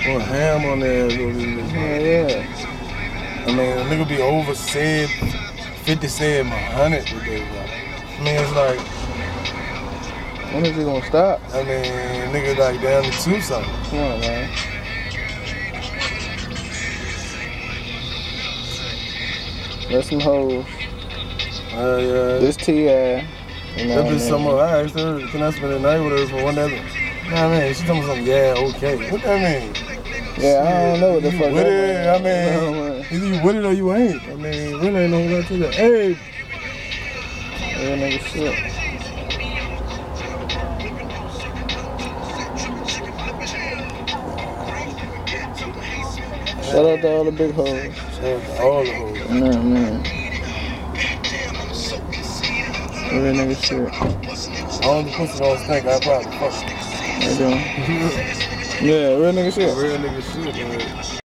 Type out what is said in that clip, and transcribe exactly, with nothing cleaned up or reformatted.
Going ham on there. Yeah, yeah. I mean, a nigga be over said, fifty said my hundred today, bro. I mean, it's like, when is he gonna stop? I mean, nigga like down to two something. Come on, man. Let some hoes. Uh, yeah. This T I. You know That bitch some more. I asked her, can I spend the night with her for one other? Nah, man, she told me something, yeah, okay. What that mean? Yeah, I don't know what the you fuck with that it? I mean. mean, either you with it or you ain't. I mean, really ain't no right to that. Hey! Real nigga shit. Shout out to all the big hoes. Shout out to all the hoes. Nah, man. Real nigga shit. All the pussy don't stink, I probably fuck. They do. Yeah, real nigga shit. Real nigga shit, man.